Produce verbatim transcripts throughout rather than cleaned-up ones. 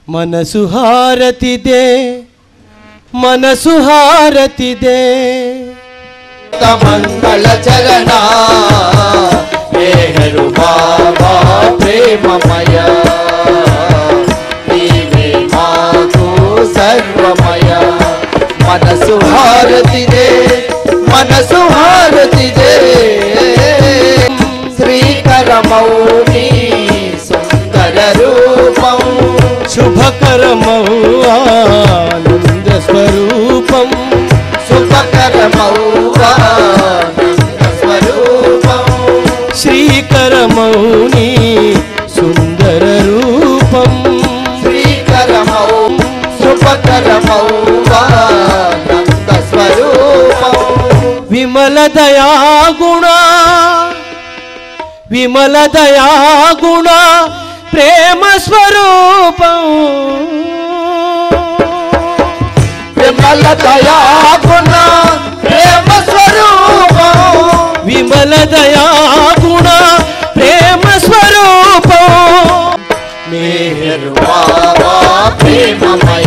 మనసు హారతిదే మనసు హారతిదే మంగళ చరణ మేహరు బాబా ప్రేమమయ నీవే మాకు సర్వమయ మనసు హారతిదే మనసు హారతిదే శ్రీకరమౌని సుందర రూపం శుభకరమౌ ఆనంద స్వరూపం శుభకరమౌ ఆనంద స్వరూపం శ్రీకరమౌని సుందర రూపం శ్రీకరమౌ శుభకరమౌ ఆనంద స్వరూపం విమల దయాగుణ విమల దయాగుణ ప్రేమ స్వరూపం విమల దయాగుణ ప్రేమ స్వరూపం విమల దయాగుణ ప్రేమ స్వరూపం మేహరు బాబా ప్రేమమయ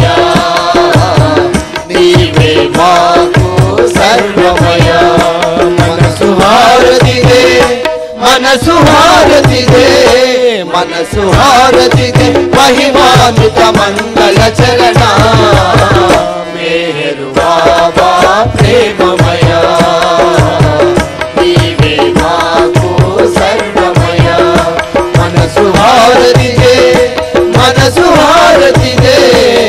నీవే మాకు సర్వమయ మనసు హారతిదే మనసు హారతిదే మనసు హారతిదే మహిమాన్విత మంగళ చరణ మేహరు బాబా ప్రేమమయ నీవే మాకు సర్వమయ మనసు హారతిదే మనసు హారతిదే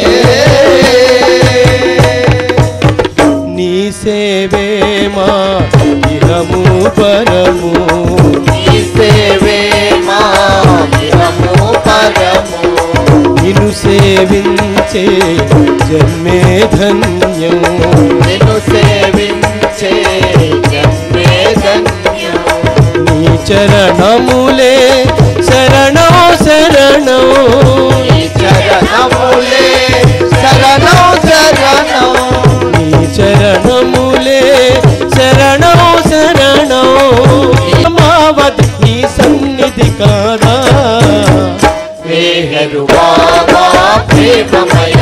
నీ సేవే మా ఇహము పరము నీ సేవే మా ఇహము పరము నిన్ను సేవించే జన్మే ధన్యం నిన్ను సేవించే జన్మే ధన్యం నీ చరణములే శరణం శరణం నీ చరణములే శరణం శరణం నీ చరణములే శరణం శరణం మావత్ నీ సన్నిధి కాదా మేహరు బాబా ప్రేమమయ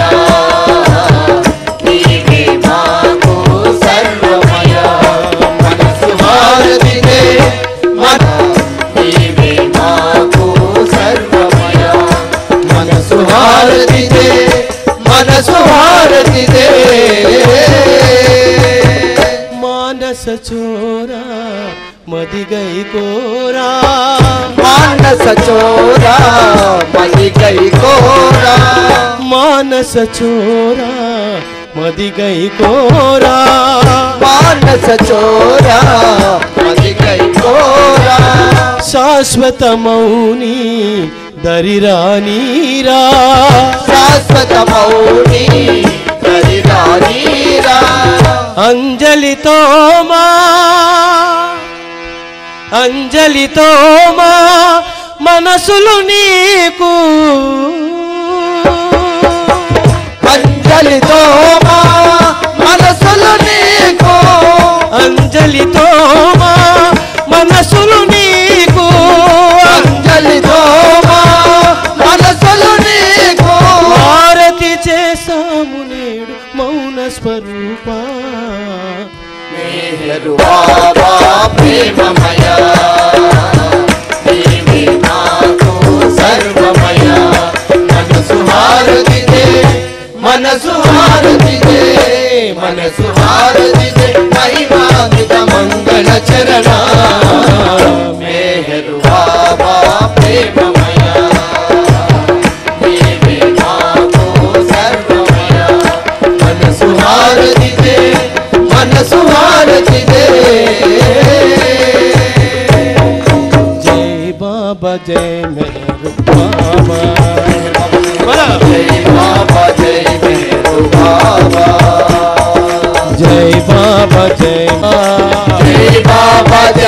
నీవే మాకు సర్వమయ మనసు హారతిదే మన నీవే మాకు సర్వమయ మనసు హారతిదే మనసు హారతిదే మానస చోరా మదిగై కోరా మానస చోరా మదిగై కోరా మానస చోరా మదిగై కోరా మానస చోరా మదిగై కోరా శాశ్వత మౌని దరిరానీరా శాశ్వత మౌని దరిరానీరా అంజలితో మా అంజలితో మా మనసులు నీకు అంజలితో మా మనసులు నీకు అంజలితో మా మనసులు నీకు అంజలితో మా మనసులు నీకు హారతి చేసాము నేడు మౌన స్వరూప మేహరు బాబా ప్రేమమయ నీవే మాకు సర్వమయ మనసు హారతిదే మనసు హారతిదే మనసు హారతిదే మహిమాన్విత మంగళ చరణ మేహరు బాబా ప్రేమమయ నీవే మాకు సర్వమయ మనసు హారతిదే మనసు హారతిదే జై బాబా జై మేరు బాబా జై బాబా జై మేరు బాబా జై బాబా జై జై బాబా జై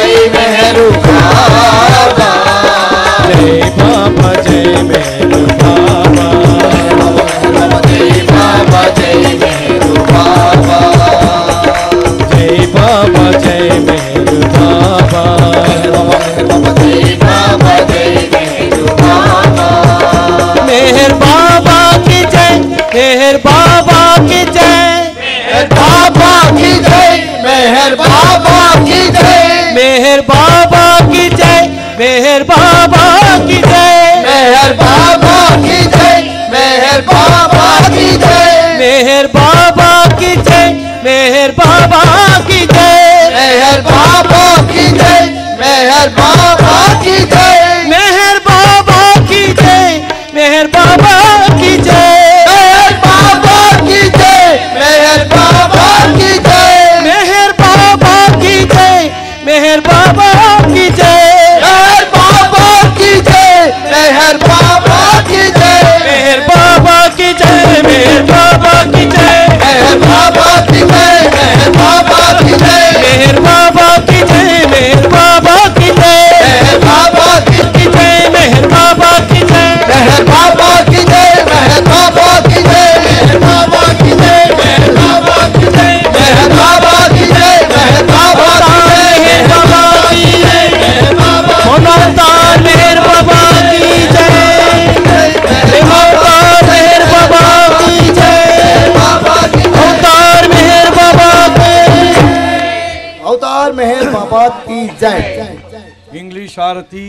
मेहर बाबा की जय, मेहर बाबा की जय, मेहर बाबा की जय, मेहर बाबा की जय, मेहर बाबा की जय, मेहर बाबा की जय, मेहर बाबा की जय, मेहर बाबा की जय, मेहर बाबा की जय, मेहर बाबा की जय, मेहर बाबा की जय, मेहर बाबा की जय, मेहर बाबा की जय, मेहर बाबा की जय, मेहर बाबा की जय, मेहर बाबा की जय, मेहर बाबा की जय, मेहर बाबा की की जय, मेहर बाबा की जय, मेहर बाबा की जय, मेहर बाबा की जय, मेहर बाबा की जय, मेहर बाबा की जय, मेहर बाबा की जय, मेहर बाबा की जय, मेहर बाबा की जय, मेहर बाबा अवतार मेहर बाबा की जय, अवतार मेहर बाबा की जय, बाबा की अवतार मेहर बाबा की अवतार मेहर बाबा की जय। इंग्लिश आरती।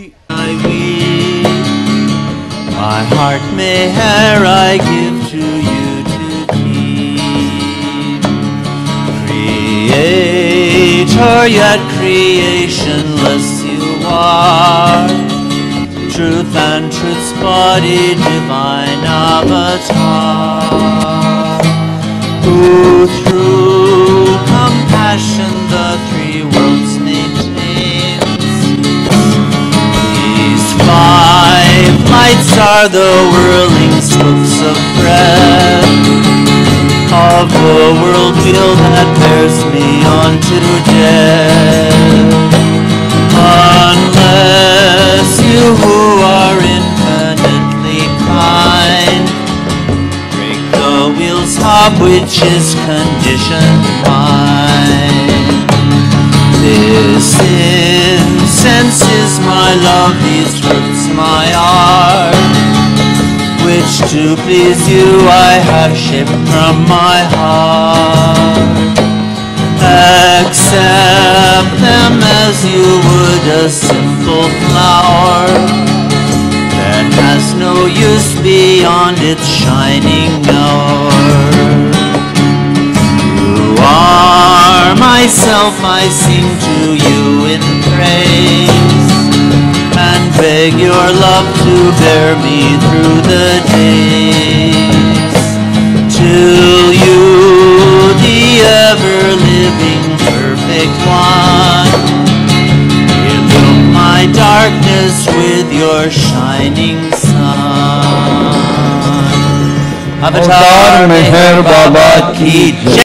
My heart meher I give to you to keep. Creator yet creationless you are, truth and truth's body, divine avatar, who through compassion the three worlds maintains. These five lights are the whirling spokes of breath of the world wheel that bears me on to death. Unless you who are infinitely kind break the wheel's hub which is conditioned mind. This incense is my love, these fruits my art, which to please you I have shaped from my heart. Accept them as you would a simple flower that has no use beyond its shining hour. You are myself, I sing to you in praise, and beg your love to bear me through the days, till you, the ever-living perfect one, illume my darkness with your shining sun. Avatar Meher Baba Ki Jai.